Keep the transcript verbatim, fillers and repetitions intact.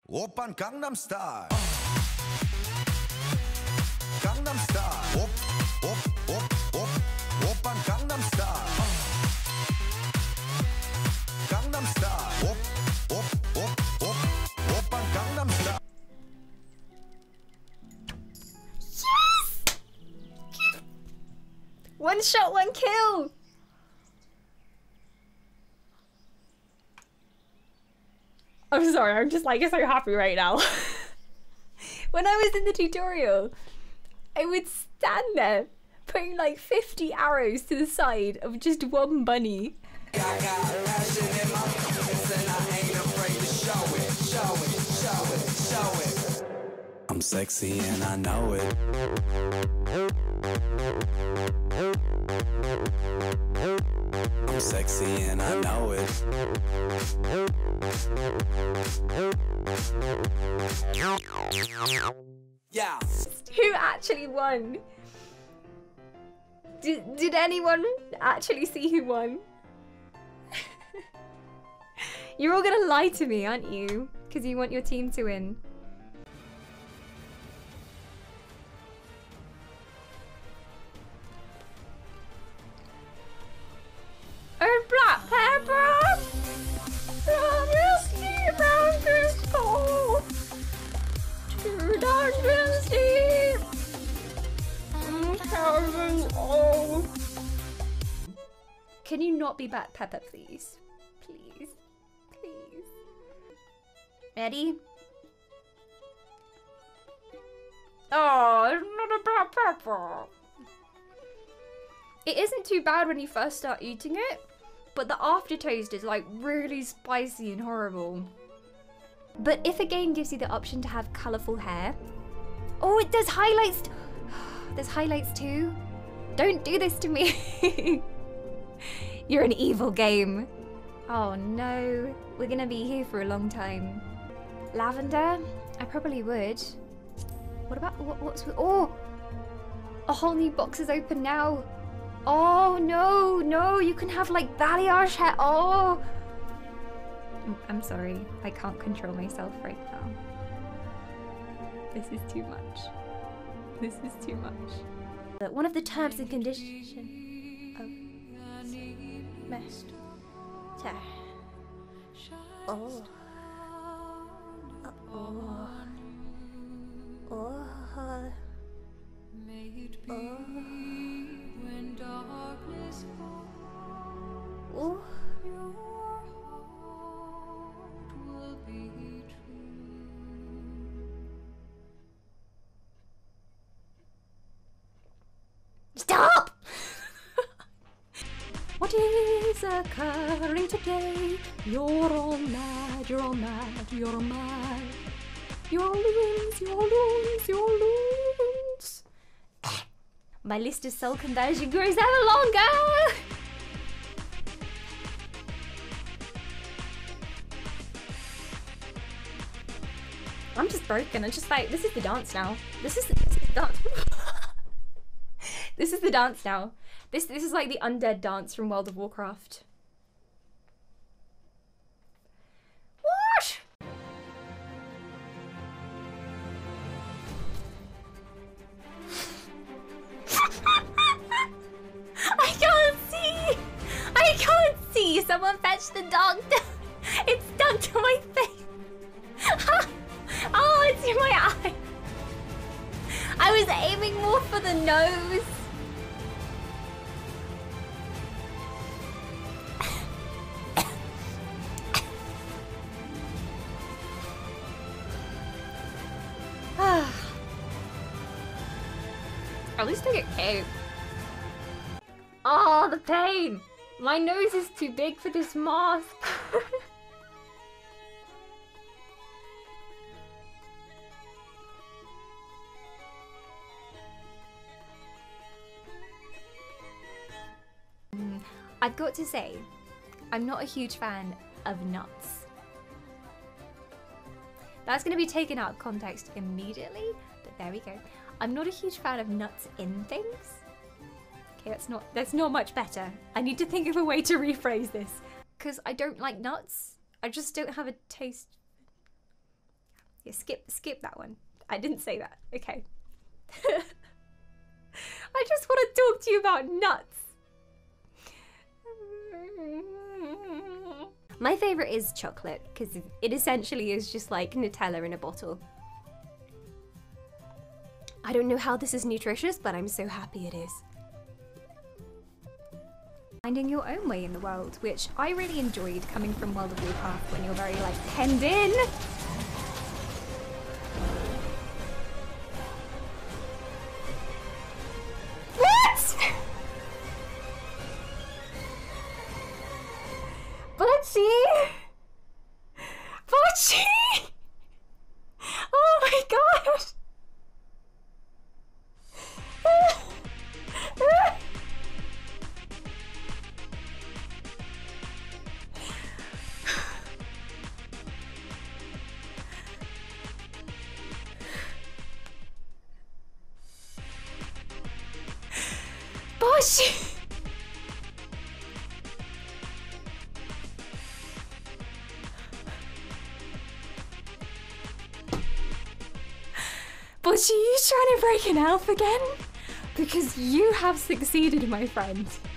Oppan Gangnam Style. Gangnam Style. Op, op, op, op. Oppan Gangnam Style. Gangnam Style. Op, op, op, op. Oppan Gangnam Style. Yes! One shot, one kill. I'm sorry, I'm just like so happy right now. When I was in the tutorial, I would stand there putting like fifty arrows to the side of just one bunny. I got a passion in my pockets and I ain't afraid to show it, show it, show it, show it. I'm sexy and I know it. I'm sexy and I know it. Yeah. Who actually won? Did, did anyone actually see who won? You're all gonna lie to me, aren't you? Because you want your team to win. Oh, black pepper! From whiskey round this cold. Two dungeons deep. Thousand old. Can you not be black pepper, please? Please. Please. Ready? Oh, it's not a black pepper. It isn't too bad when you first start eating it, but the aftertaste is like really spicy and horrible. But if a game gives you the option to have colourful hair... Oh, it does highlights! There's highlights too? Don't do this to me! You're an evil game. Oh no, we're gonna be here for a long time. Lavender? I probably would. What about, what, what's, oh! A whole new box is open now. Oh no, no, you can have like balayage hair, oh! I'm sorry, I can't control myself right now. This is too much. This is too much. One of the terms and conditions of mess. Oh. Oh. Oh. Oh. Oh. Stop! What is occurring today? You're all mad, you're all mad, you're all mad. You're loons, you're loons, you're loons. My list of soul conversion grows ever longer! I'm just broken. I'm just like, this is the dance now. This is the, this is the dance. This is the dance now. This this is like the undead dance from World of Warcraft. What? I can't see. I can't see. Someone fetch the dog. It's stuck to my face. Oh, it's in my eye. I was aiming more for the nose. At least I get K. Oh, the pain. My nose is too big for this mask. I've got to say, I'm not a huge fan of nuts. That's going to be taken out of context immediately, but there we go. I'm not a huge fan of nuts in things. Okay, that's not that's not much better. I need to think of a way to rephrase this. Because I don't like nuts. I just don't have a taste. Yeah, skip, skip that one. I didn't say that. Okay. I just want to talk to you about nuts. My favorite is chocolate because it essentially is just like Nutella in a bottle. I don't know how this is nutritious, but I'm so happy it is. Finding your own way in the world, which I really enjoyed coming from World of Warcraft when you're very like penned in. What? Butchie! Butchie! Oh my god! Butchie! Butchie, you trying to break an elf again? Because you have succeeded, my friend.